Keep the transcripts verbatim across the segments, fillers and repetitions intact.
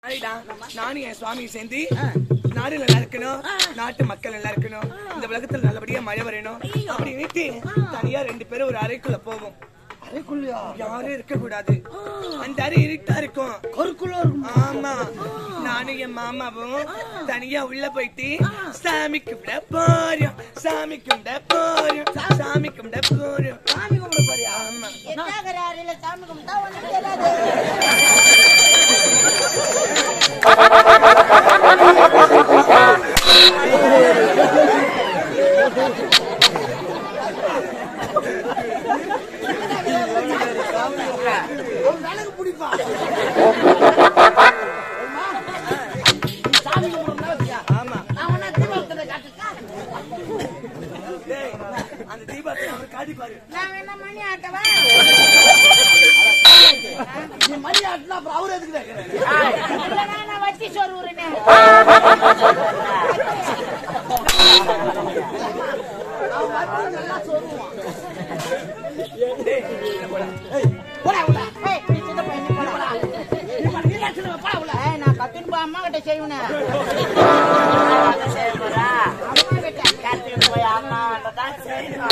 நானும் என் சுவாமி சேர்ந்து நாடு நல்லா இருக்கணும், நாட்டு மக்கள் நல்லா இருக்கணும், இந்த உலகத்துல நல்லபடியா மழை வரணும் அப்படின்னு தனியா ரெண்டு பேரும் ஒரு அறைக்குள்ள போவோம். அறைக்குள்ளயா யாரும் இருக்க கூடாது. அந்த அறை இருட்டா இருக்கும். ஆமா, நானும் என் மாமாவும் தனியா உள்ள போயிட்டு சாமி கும்பிட போறோம், சாமி கும்பிட போறோம், சாமி கும்பிட போறோம். சாமி கும்பிட போறியா? ஆமா. சாமி கும்பிட்டா ஒண்ணு தெரியாது. அந்த தீபாவளி அவர் காட்டி பாரு. நான் என்ன மணி ஆட்டவா? நீ மணி ஆட்டினா அப்புறம் அவர் எதுக்கு கேக்குறாரு? நான் வச்சி சோறு ஊறனே. நான் வச்சி நல்லா சோறுவான். டேய் போடா. ஏய் போடா உள்ள. ஏய் நீ சின்ன பையன் போடா. நீ மணி ஆட்டினா போடா உள்ள. ஏய் நான் கத்தின் பா அம்மா கிட்ட செய்வனே. அத செய்ய போறா. அம்மா கிட்ட கத்தின் போய் அம்மா கிட்ட தான் செய்யணும்.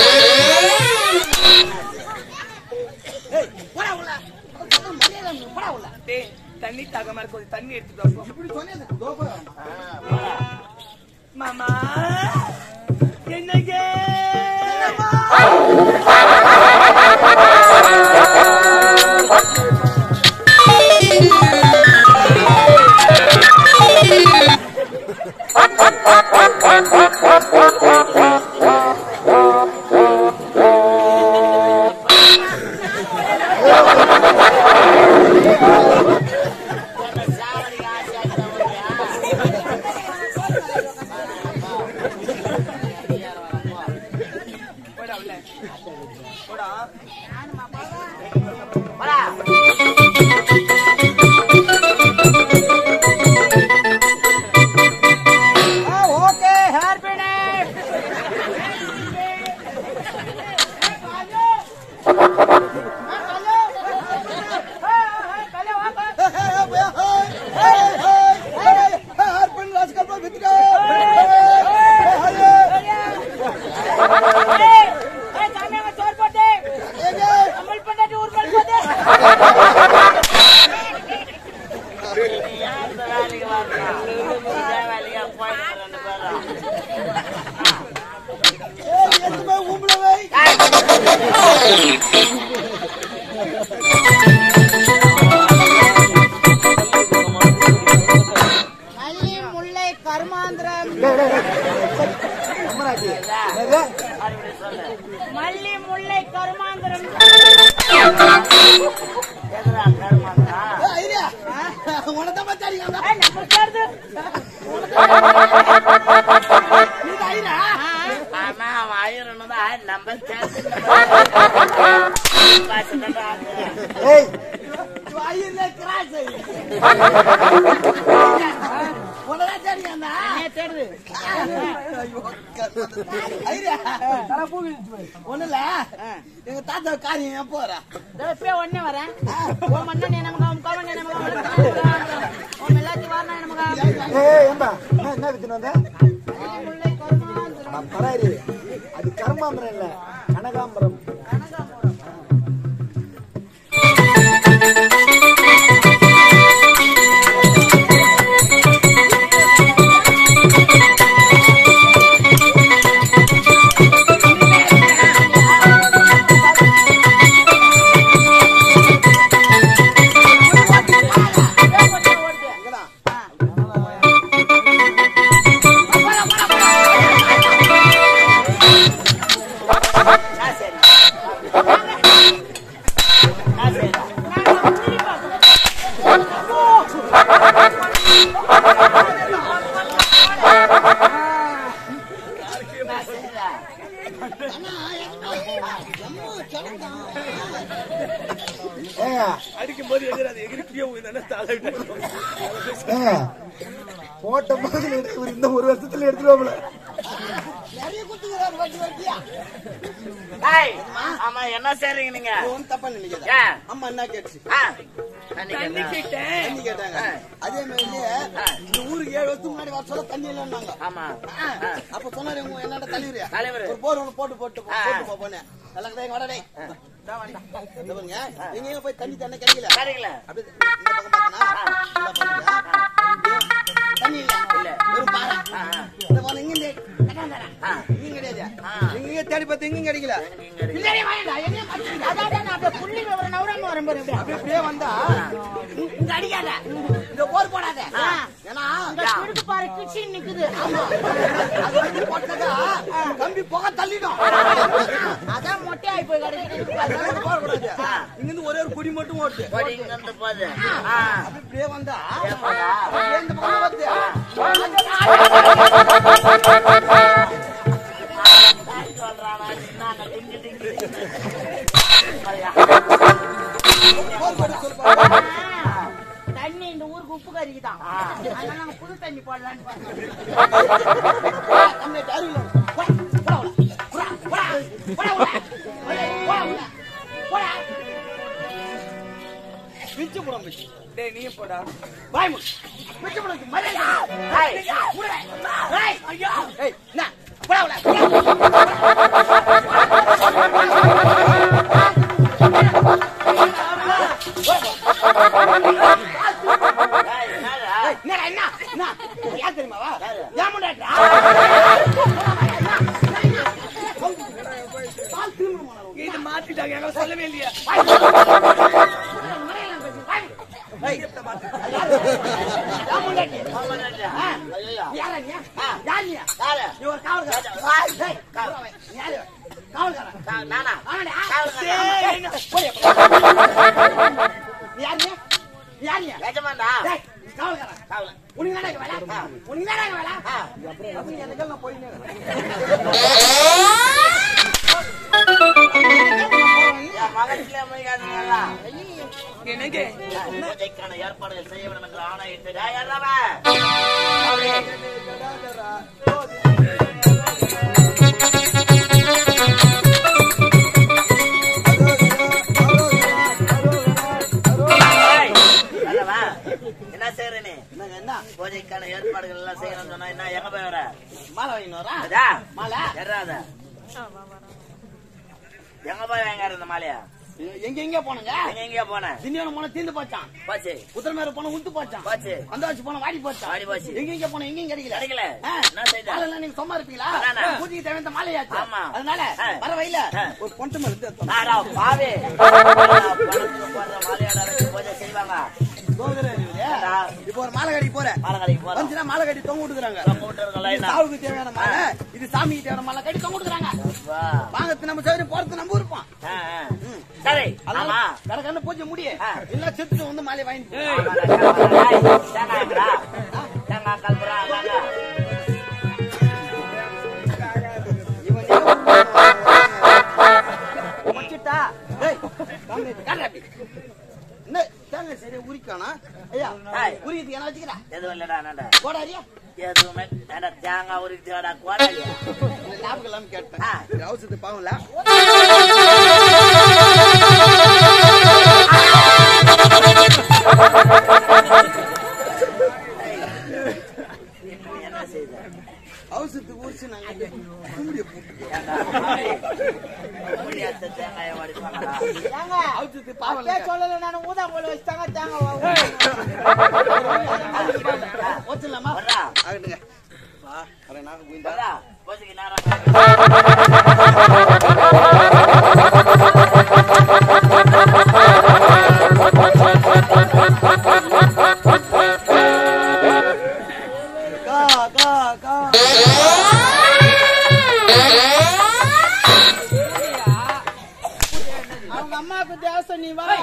ஏய் போடா உள்ள. போடா உள்ள. டேய் தண்ணி தாகமா இருக்கு, தண்ணி எடுத்துட்டு வா. இப்படி சொன்னது தோபா. மாமா என்னங்க ஒண்ணுல எங்க தாத்தா காரியம் போறா ஒன்னே வரேன் என்ன வித்துன்னு வந்த? அது கர்மாந்திரம் இல்ல, கனகாம்பரம். அடிக்கும் போது எதிராது எகிரிப்பியோ போட்ட போது இந்த ஒரு வருஷத்துல எடுத்துருவோம்ல. ஆமா என்ன செய்றீங்க நீங்க? தப்பா நினைக்கிறேன். அம்மா என்ன கேட்டுச்சு? தண்ணி கேட்டேன் தண்ணி கேட்டாங்க. அதே மாதிரி இந்த ஊருக்கு ஏழு வருஷத்துக்கு முன்னாடி வர சொல்ல தண்ணி இல்லைன்னாங்க. ஆமா. அப்ப சொன்னாரு என்னடா தலைவர் ஒரு போர் ஒண்ணு போட்டு போட்டு போட்டு போனேன். எல்லாம் வடடே எங்க போய் தண்ணி தண்ணி கிடைக்கல கிடைக்கல. அப்படி இந்த பக்கம் பார்த்தனா தண்ணி இல்ல வெறும் பாறை. இந்த போன இங்க இங்க கிடையாது. இங்க தேடி பார்த்து இங்க கிடைக்கல. இல்லையே வாடா என்ன பண்றீங்க? அதான் நான் அப்படியே புள்ளி ஒரு நவரமா வரேன் பாரு. அப்படியே வந்தா இங்க அடிக்காத. இந்த போர் போடாத. ஏன்னா இந்த குடுக்கு பாறை கிச்சி நிக்குது. ஆமா. அது வந்து போட்டதா கம்பி போக தள்ளிடும். அதான் மொட்டையாய் போய் கடக்குது. அதான் போர் போடாத. இங்க இருந்து ஒரே ஒரு குடி மட்டும் ஓட்டு. குடி இங்க இருந்து போகுது. அப்படியே வந்தா அப்படியே இந்த பக்கம் வந்து சொல்றானா நான் டிங்கு டிங்கு தண்ணி இந்த ஊருக்கு உப்பு கறிக்குதான். அதனால நாங்க புது தண்ணி போடலான்னு பிச்சு போடும். டேய் நீ போடா பாய் மு பிச்சு போடு மரியாதை. ஏய் ஏய் ஐயா ஏய் என்ன போடா இது மாத்திட்டாங்க சொல்லவே இல்லையா? ஏற்பாடுகள் செய்ய வேண்டும் என்று ஆணையிட்டு என்ன செய்யறேன்னு பூஜைக்கான ஏற்பாடுகள் எல்லாம் செய்யணும்னு சொன்னா என்ன எங்க போய் வர மாலை வாங்கினோரா மாலை எறாத எங்க போய் வாங்க இந்த மாலையா எங்க எங்க போனங்க எங்க எங்க போனேன் திண்டிவனம் போன தீந்து போச்சான் பாச்சு உத்தரமேர போன உந்து போச்சான் பாச்சு வந்தாச்சு போன வாடி போச்சான் வாடி போச்சு எங்க எங்க போன எங்க கிடைக்கல கிடைக்கல என்ன செய்தா மாலை நீங்க சும்மா இருப்பீங்களா பூஜைக்கு தேவையான மாலையாச்சு அதனால வர வயல ஒரு பொண்ணு மேல இருந்து ஆடா பாவே மாலையாடா பூஜை செய்வாங்க இப்போ ஒரு மாலை கட்டி போற மாலை கட்டி போற வந்துனா மாலை கட்டி தொங்க விட்டுறாங்க தொங்க விட்டுறாங்க இது சாவுக்கு தேவையான மாலை இது சாமிக்கு தேவையான மாலை கட்டி தொங்க விட்டுறாங்க வாங்கத்து நம்ம சைடு போறது நம்ம இருப்போம் சரி ஆமா கடகன பூஜை முடிய இல்ல செத்துட்டு வந்து மாலை வாங்கிட்டு தேங்காய்டா தேங்காய் கல்பரா வாங்க இவன் மச்சிட்டா டேய் காமே காடா என்ன தேங்காய் சரி உரிக்கானா ஐயா உரிக்கிறதுக்கு என்ன வச்சுக்கிறா எதுவும் இல்லடா நான்டா கோடாரியா எதுவுமே ஏடா தேங்காய் உரிக்கிறதுடா கோடாரியா ஞாபகம் இல்லாம கேட்டேன் அவசரத்து பாவம்ல என்ன செய்த அவசரத்துக்கு உரிச்சு நாங்க கும்பிடிய போட்டு தேங்காய வடிப்பாங்க அவசரத்துக்கு பாவம்ல சொல்லல நான் ஊதா போல வச்சாங்க தேங்காய் ஓச்சலாமா வரா ஆகட்டுங்க வா அரை நாங்க போயிடா வரா போசிக்கு நேரா கா கா கா அவங்க அம்மாக்கு தேவசம் நீ வா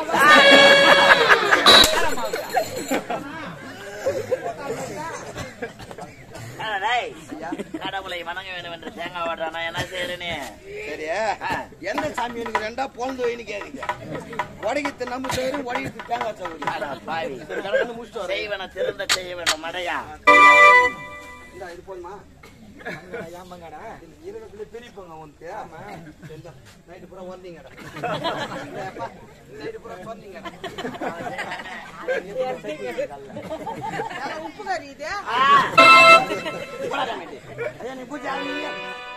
கடவுளை வணங்க வேண்டும் என்று தேங்காய் வாடுறானா என்ன செய்யறேன்னு சரியா எந்த சாமி எனக்கு ரெண்டா பொழுது வைன்னு கேக்குங்க உடையத்து நம்ம செய்யறோம் உடையத்து தேங்காய் சவுரி செய்வன திருந்த செய்ய வேண்டும் மடையா இது போதுமா ஏமாங்கடா இருக்கிறதுல பெரியப்பங்க உனக்கு நைட்டு பூரா வந்தீங்கடா நைட்டு பூரா சொன்னீங்கடா உப்பு கறி இது நீ பூஜை